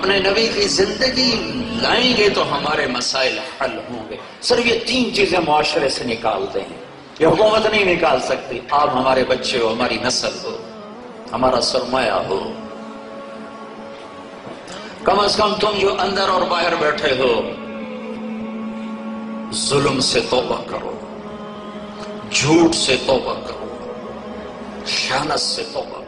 अपने नबी की जिंदगी लाएंगे तो हमारे मसाइल हल होंगे। सिर्फ ये 3 चीजें मुआशरे से निकालते हैं, ये हुकूमत नहीं निकाल सकती। आप हमारे बच्चे हो, हमारी नस्ल हो, हमारा सरमाया हो। कम से कम तुम जो अंदर और बाहर बैठे हो, जुल्म से तौबा करो, झूठ से तौबा करो, खयानत से तौबा करो।